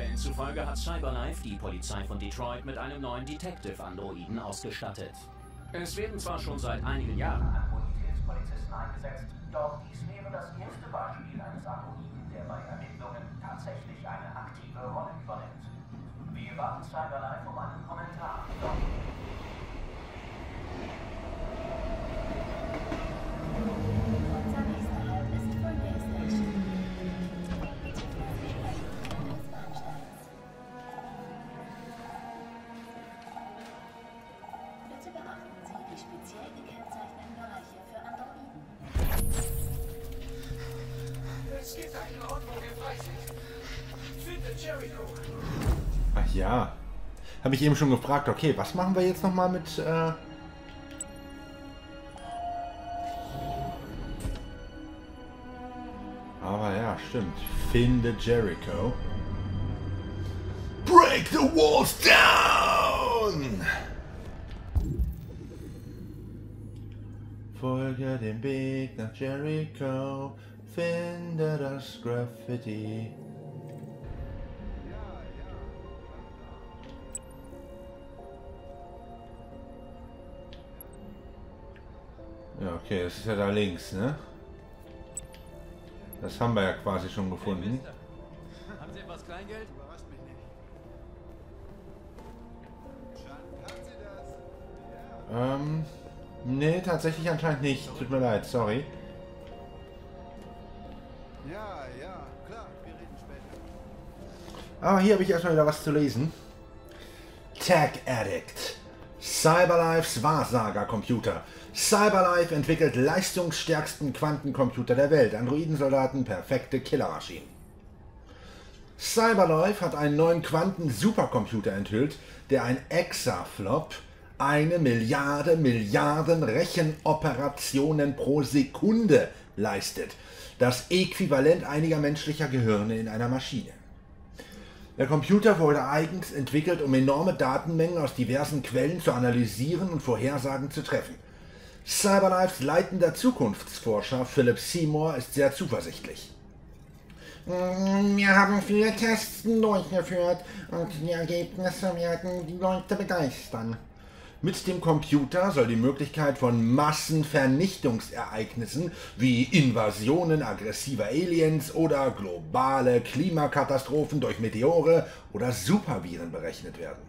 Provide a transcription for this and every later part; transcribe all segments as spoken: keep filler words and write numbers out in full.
Quellen zufolge hat Cyberlife die Polizei von Detroit mit einem neuen Detective-Androiden ausgestattet. Es werden zwar schon seit einigen Jahren Android-Hilfspolizisten eingesetzt, doch dies wäre das erste Beispiel eines Androiden, der bei Ermittlungen tatsächlich eine aktive Rolle übernimmt. Wir warten Cyberlife um einen Kommentar. Unser nächster Halt ist Frontier Station. Bitte Vorsicht bei Benutzung des Bahnsteigs. Bitte beachten Sie die speziell gekennzeichneten Bereiche für Androiden. Es gibt einen Ort, wo wir frei sind. Finde Jericho. Ach ja. Habe ich eben schon gefragt, okay, was machen wir jetzt nochmal mit... Äh Aber ja, stimmt. Finde Jericho. Break the walls down! Folge den Weg nach Jericho. Finde das Graffiti. Ja, okay, das ist ja da links, ne? Das haben wir ja quasi schon gefunden. Haben Sie etwas Kleingeld? Überrascht mich nicht. Haben Sie das? Ähm, nee, tatsächlich anscheinend nicht. Tut mir leid, sorry. Ja, ja, klar, wir reden später. Aber hier habe ich erstmal wieder was zu lesen. Tech Addict. Cyberlifes Wahrsager-Computer. Cyberlife entwickelt leistungsstärksten Quantencomputer der Welt. Androidensoldaten, perfekte Killermaschinen. Cyberlife hat einen neuen Quanten-Supercomputer enthüllt, der ein Exaflop, eine Milliarde Milliarden Rechenoperationen pro Sekunde leistet. Das Äquivalent einiger menschlicher Gehirne in einer Maschine. Der Computer wurde eigens entwickelt, um enorme Datenmengen aus diversen Quellen zu analysieren und Vorhersagen zu treffen. Cyberlifes leitender Zukunftsforscher Philip Seymour ist sehr zuversichtlich. Wir haben viele Tests durchgeführt und die Ergebnisse werden die Leute begeistern. Mit dem Computer soll die Möglichkeit von Massenvernichtungsereignissen wie Invasionen aggressiver Aliens oder globale Klimakatastrophen durch Meteore oder Superviren berechnet werden.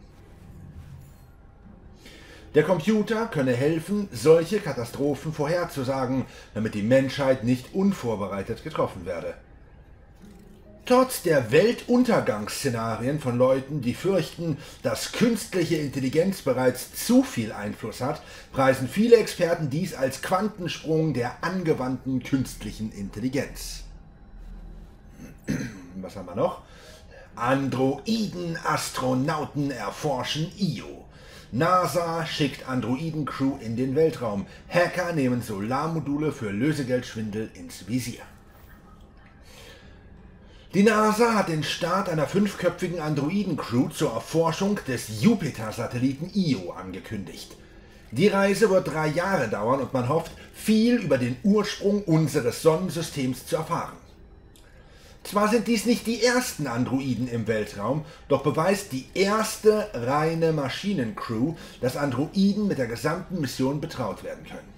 Der Computer könne helfen, solche Katastrophen vorherzusagen, damit die Menschheit nicht unvorbereitet getroffen werde. Trotz der Weltuntergangsszenarien von Leuten, die fürchten, dass künstliche Intelligenz bereits zu viel Einfluss hat, preisen viele Experten dies als Quantensprung der angewandten künstlichen Intelligenz. Was haben wir noch? Androiden-Astronauten erforschen Io. NASA schickt Androiden-Crew in den Weltraum. Hacker nehmen Solarmodule für Lösegeldschwindel ins Visier. Die NASA hat den Start einer fünfköpfigen Androiden-Crew zur Erforschung des Jupiter-Satelliten Io angekündigt. Die Reise wird drei Jahre dauern und man hofft, viel über den Ursprung unseres Sonnensystems zu erfahren. Zwar sind dies nicht die ersten Androiden im Weltraum, doch beweist die erste reine Maschinencrew, dass Androiden mit der gesamten Mission betraut werden können.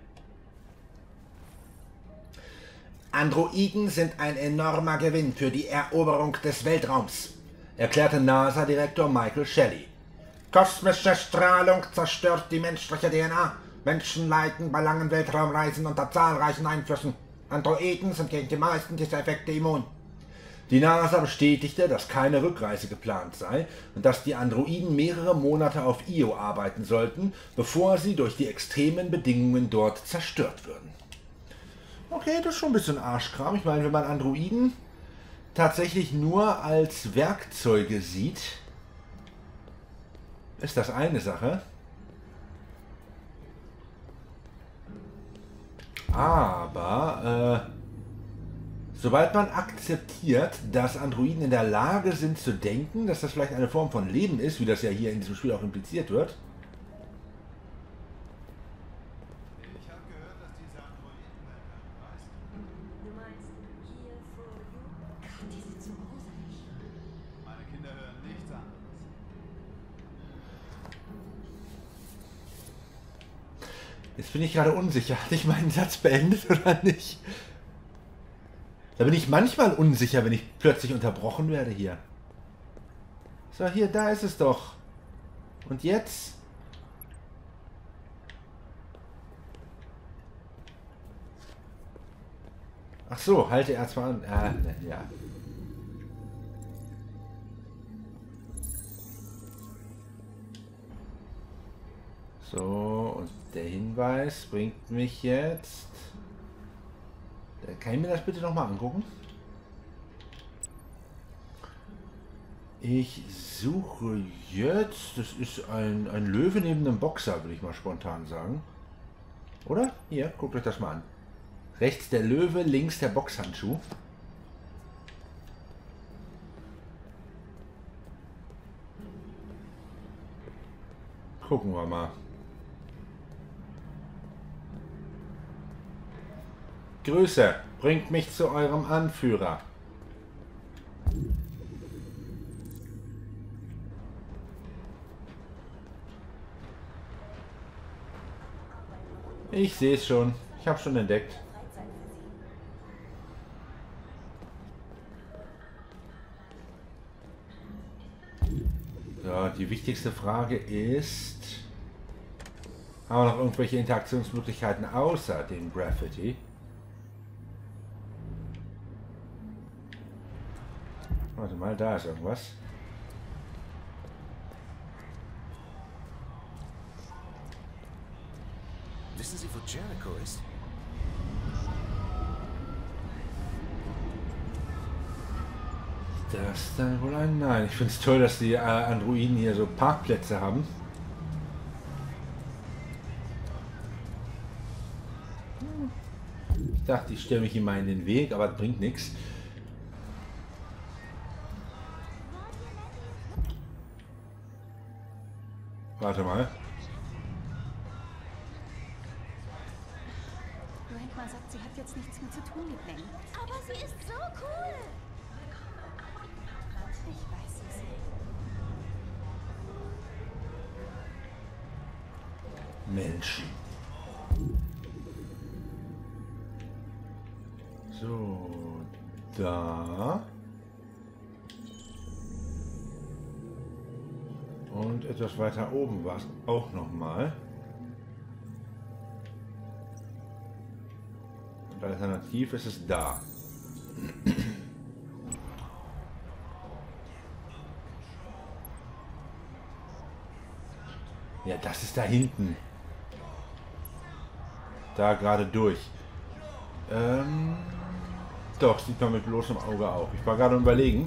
Androiden sind ein enormer Gewinn für die Eroberung des Weltraums, erklärte NASA-Direktor Michael Shelley. Kosmische Strahlung zerstört die menschliche D N A. Menschen leiden bei langen Weltraumreisen unter zahlreichen Einflüssen. Androiden sind gegen die meisten dieser Effekte immun. Die NASA bestätigte, dass keine Rückreise geplant sei und dass die Androiden mehrere Monate auf Io arbeiten sollten, bevor sie durch die extremen Bedingungen dort zerstört würden. Okay, das ist schon ein bisschen Arschkram. Ich meine, wenn man Androiden tatsächlich nur als Werkzeuge sieht, ist das eine Sache. Aber äh, sobald man akzeptiert, dass Androiden in der Lage sind zu denken, dass das vielleicht eine Form von Leben ist, wie das ja hier in diesem Spiel auch impliziert wird. Ich habe gehört, dass diese Androiden weißt Du meinst hier vor You? Gott, die sind so gruselig. meine Kinder Jetzt bin ich gerade unsicher. Hatte ich meinen Satz beendet oder nicht? Da bin ich manchmal unsicher, wenn ich plötzlich unterbrochen werde hier. So, hier, da ist es doch. Und jetzt? Ach so, halte erst mal an. Ah, ja. So, und der Hinweis bringt mich jetzt... Kann ich mir das bitte nochmal angucken? Ich suche jetzt... Das ist ein, ein Löwe neben einem Boxer, würde ich mal spontan sagen. Oder? Hier, guckt euch das mal an. Rechts der Löwe, links der Boxhandschuh. Gucken wir mal. Grüße, bringt mich zu eurem Anführer. Ich sehe es schon. Ich habe schon entdeckt. So, die wichtigste Frage ist... Haben wir noch irgendwelche Interaktionsmöglichkeiten außer dem Graffiti? Warte mal, da ist irgendwas. Wissen Sie, wo Jericho ist? Das dann wohl ein Nein. Ich finde es toll, dass die äh, Androiden hier so Parkplätze haben. Ich dachte, ich stelle mich immer in den Weg, aber das bringt nichts. Warte mal. Grandma sagt, sie hat jetzt nichts mehr zu tun mit Lenny. Aber sie ist so cool. Ich weiß es. Menschen. So, da. Und etwas weiter oben war es auch nochmal. Und alternativ ist es da. Ja, das ist da hinten. Da gerade durch. Ähm, doch, sieht man mit bloßem Auge auch. Ich war gerade überlegen,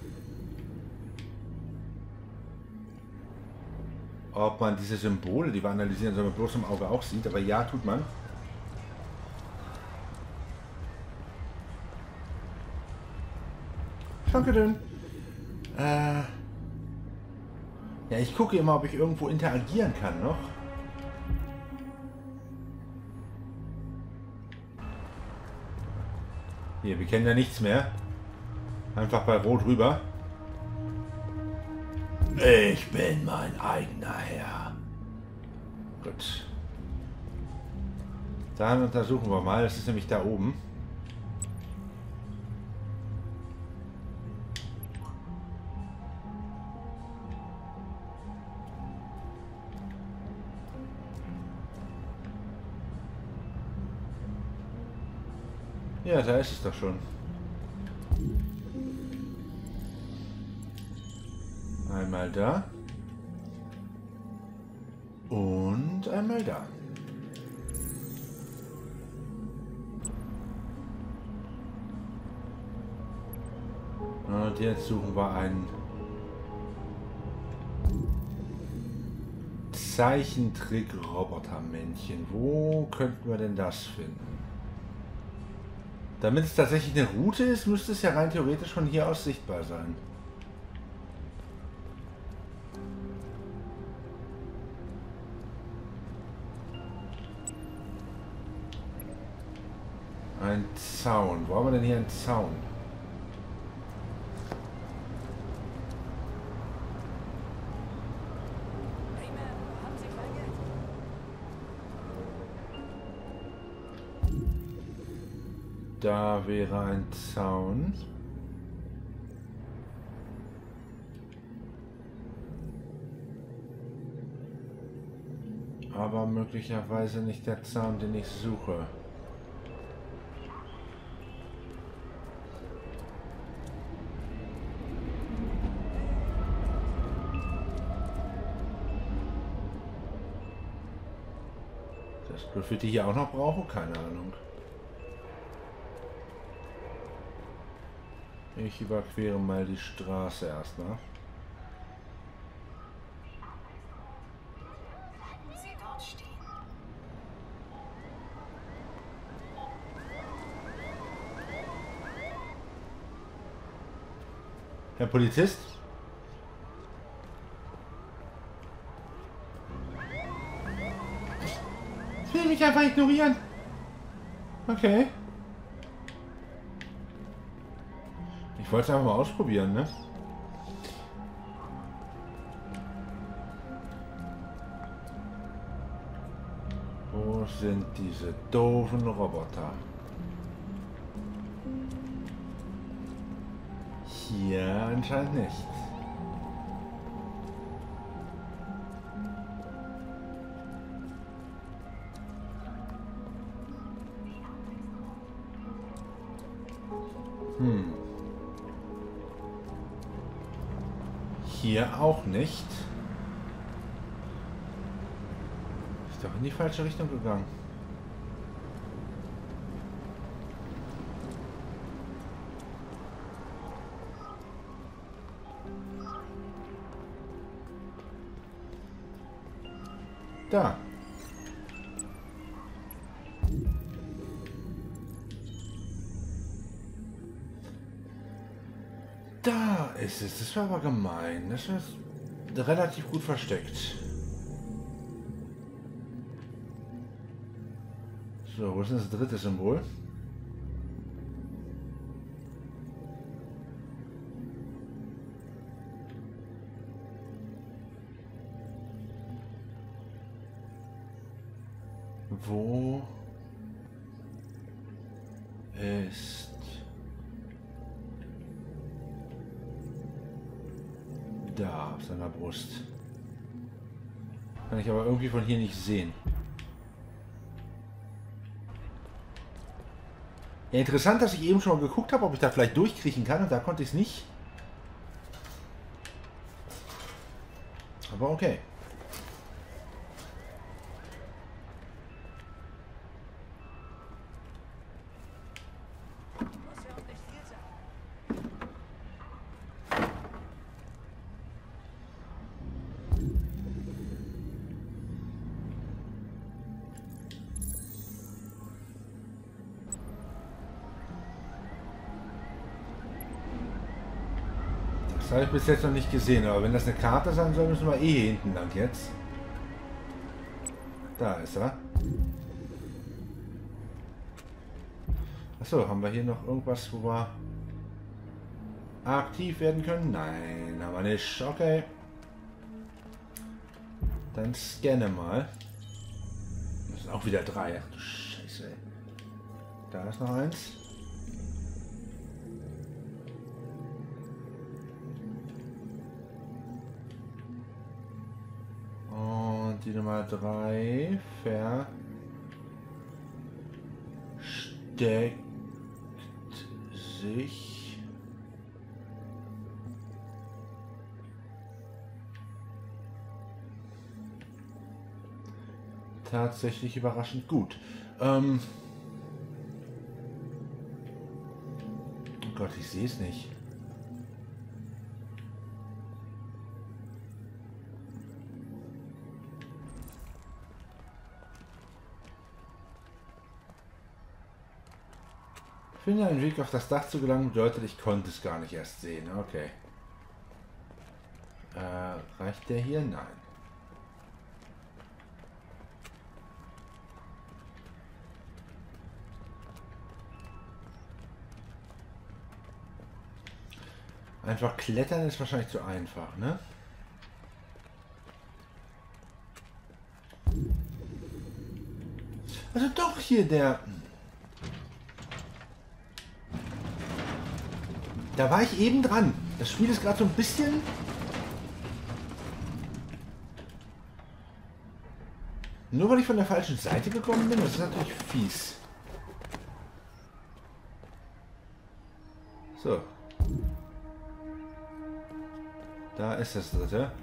ob man diese Symbole, die wir analysieren, so mit bloßem Auge auch sieht. Aber ja, tut man. Danke schön. Äh, ja, ich gucke immer, ob ich irgendwo interagieren kann noch. Hier, wir kennen ja nichts mehr. Einfach bei Rot rüber. Ich bin mein eigener Herr. Gut. Dann untersuchen wir mal. Das ist nämlich da oben. Ja, da ist es doch schon. Einmal da. Und einmal da. Und jetzt suchen wir ein Zeichentrick-Robotermännchen. Wo könnten wir denn das finden? Damit es tatsächlich eine Route ist, müsste es ja rein theoretisch von hier aus sichtbar sein. Ein Zaun. Wo haben wir denn hier einen Zaun? Hey, Ma'am, haben Sie Kleingeld? Da wäre ein Zaun. Aber möglicherweise nicht der Zaun, den ich suche. Das Graffiti hier auch noch brauche? Keine Ahnung. Ich überquere mal die Straße erstmal. Sie dort stehen. Herr Polizist? Ich will mich einfach ignorieren. Okay. Ich wollte es einfach mal ausprobieren, ne? Wo sind diese doofen Roboter? Hier anscheinend nicht. Hm. Hier auch nicht. Ist doch in die falsche Richtung gegangen. Da. Da ist es. Das war aber gemein. Das ist relativ gut versteckt. So, wo ist denn das dritte Symbol? Wo ist da auf seiner Brust? Kann ich aber irgendwie von hier nicht sehen. Ja, interessant, dass ich eben schon mal geguckt habe, ob ich da vielleicht durchkriechen kann, und da konnte ich es nicht. Aber okay. Das habe ich bis jetzt noch nicht gesehen, aber wenn das eine Karte sein soll, müssen wir eh hier hinten lang jetzt. Da ist er. Achso, haben wir hier noch irgendwas, wo wir aktiv werden können? Nein, haben wir nicht. Okay. Dann scanne mal. Das sind auch wieder drei. Ach du Scheiße. Da ist noch eins. Die Nummer drei versteckt sich tatsächlich überraschend gut. Ähm oh Gott, ich sehe es nicht. Finde einen Weg auf das Dach zu gelangen, bedeutet, ich konnte es gar nicht erst sehen. Okay. Äh, reicht der hier? Nein. Einfach klettern ist wahrscheinlich zu einfach, ne? Also doch hier der... Da war ich eben dran. Das Spiel ist gerade so ein bisschen... Nur weil ich von der falschen Seite gekommen bin, das ist natürlich fies. So. Da ist das dritte.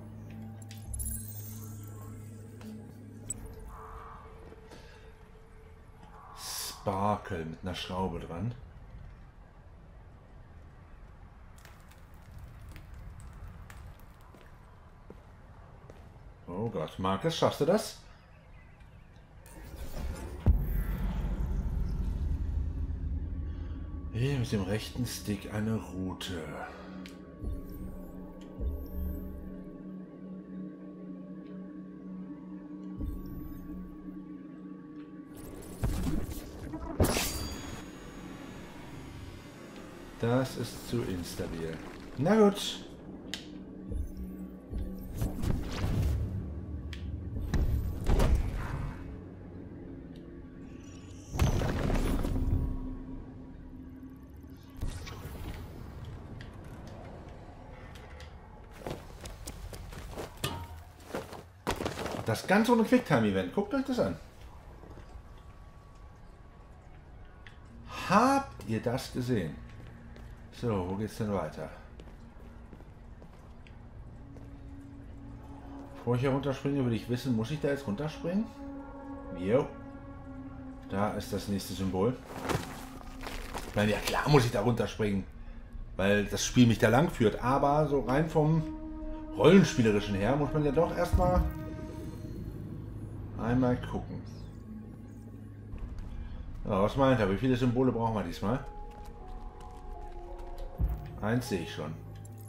Sparkle mit einer Schraube dran. Oh Gott, Markus, schaffst du das? Hier mit dem rechten Stick eine Route. Das ist zu instabil. Na gut. Das Ganze ohne Quicktime-Event. Guckt euch das an. Habt ihr das gesehen? So, wo geht's denn weiter? Bevor ich hier runterspringe, würde ich wissen, muss ich da jetzt runterspringen? Jo. Da ist das nächste Symbol. Ich meine, ja klar muss ich da runterspringen, weil das Spiel mich da lang führt. Aber so rein vom Rollenspielerischen her muss man ja doch erstmal einmal gucken. Ja, was meint er? Wie viele Symbole brauchen wir diesmal? Eins sehe ich schon.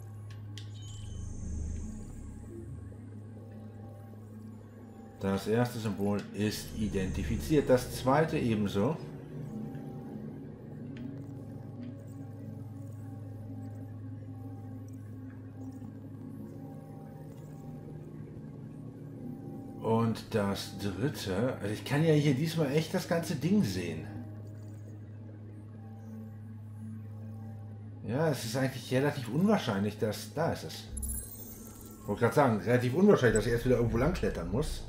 Das erste Symbol ist identifiziert, das zweite ebenso. Und das dritte, also ich kann ja hier diesmal echt das ganze Ding sehen. Ja, es ist eigentlich relativ unwahrscheinlich, dass... Da ist es. Ich wollte gerade sagen, relativ unwahrscheinlich, dass ich erst wieder irgendwo lang klettern muss.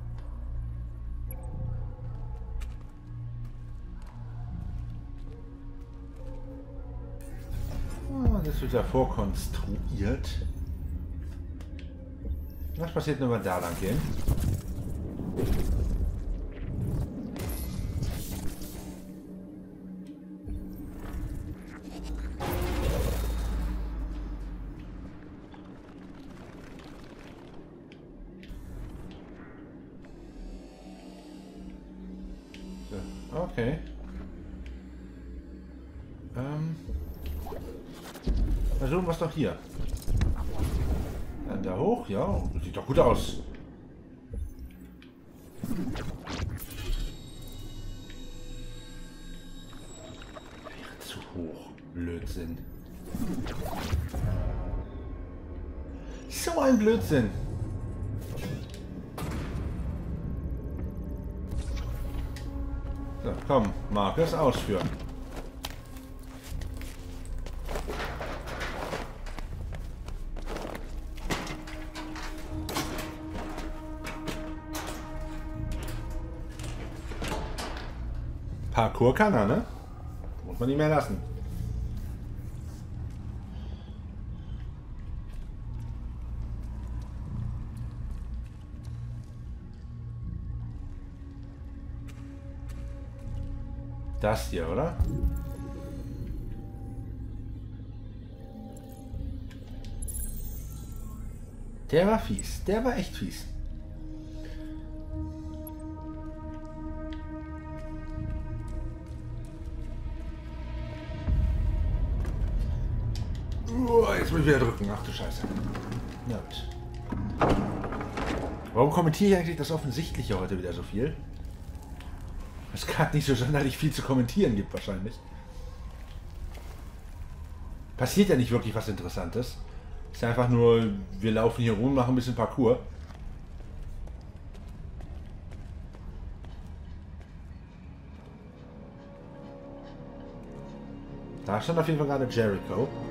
Oh, das wird ja vorkonstruiert. Was passiert, wenn wir da lang gehen? Okay. Ähm. Versuchen wir es doch hier. Dann da hoch, ja. Sieht doch gut aus. Wäre zu hoch. Blödsinn. So ein Blödsinn. So, komm, Markus, ausführen. Parkour kann er, ne? Muss man nicht mehr lassen. Das hier, oder? Der war fies. Der war echt fies. Oh, jetzt muss ich wieder drücken. Ach du Scheiße. Ja, gut. Warum kommentiere ich eigentlich das Offensichtliche heute wieder so viel? Es gerade nicht so sonderlich viel zu kommentieren gibt wahrscheinlich. Passiert ja nicht wirklich was Interessantes. Ist ja einfach nur, wir laufen hier rum, machen ein bisschen Parkour. Da stand auf jeden Fall gerade Jericho.